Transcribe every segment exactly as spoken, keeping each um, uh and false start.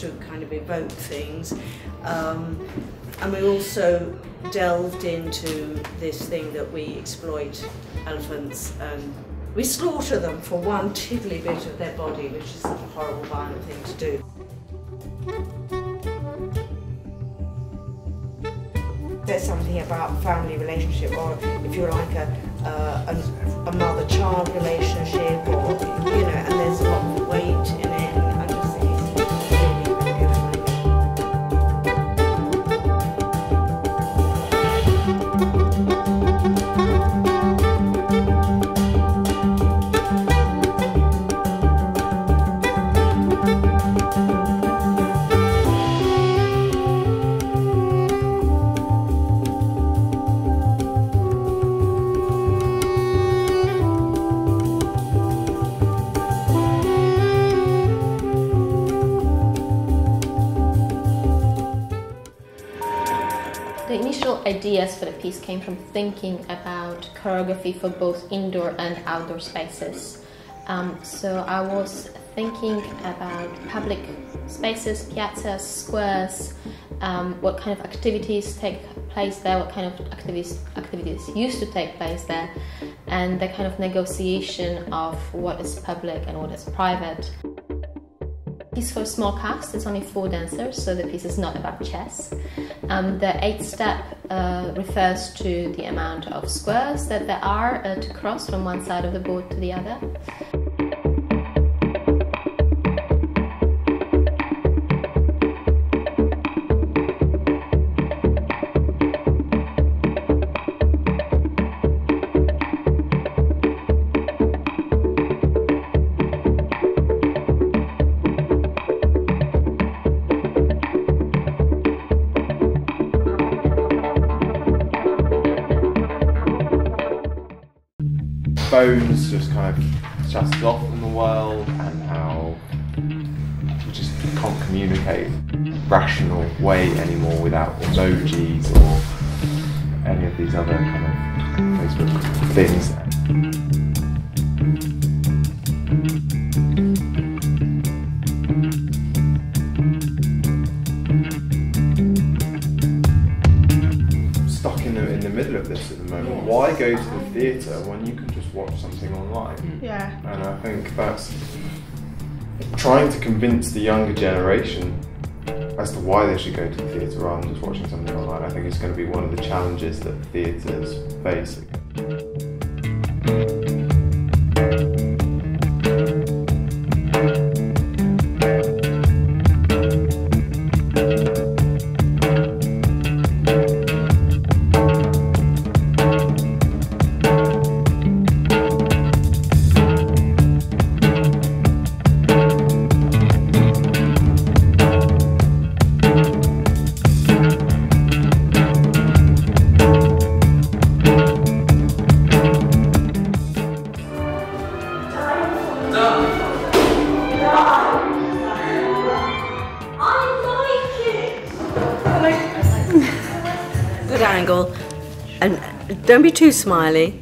to kind of evoke things. Um, and we also delved into this thing that we exploit elephants and we slaughter them for one tiddly bit of their body, which is a horrible, violent thing to do. There's something about family relationship, or if you're like a, uh, a, a mother-child relationship, or, you know, and there's a lot of weight in it. I just think it's really, really beautiful. The initial ideas for the piece came from thinking about choreography for both indoor and outdoor spaces. Um, so I was thinking about public spaces, piazzas, squares, um, what kind of activities take place there, what kind of activities, activities used to take place there, and the kind of negotiation of what is public and what is private. Piece for a small cast, it's only four dancers, so the piece is not about chess. Um, the eighth step uh, refers to the amount of squares that there are uh, to cross from one side of the board to the other. Bones just kind of shuts us off from the world, and how we just can't communicate in a rational way anymore without emojis or any of these other kind of Facebook things. Stuck in the, in the middle of this at the moment. Why go to the theatre when you can just watch something online? Yeah. And I think that's trying to convince the younger generation as to why they should go to the theatre rather than just watching something online. I think it's going to be one of the challenges that theatres face. Good angle, and don't be too smiley.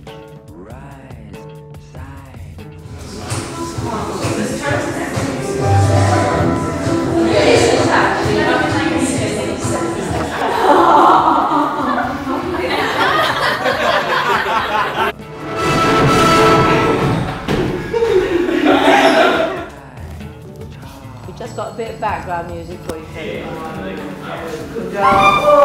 We just got a bit of background music for you. Good job.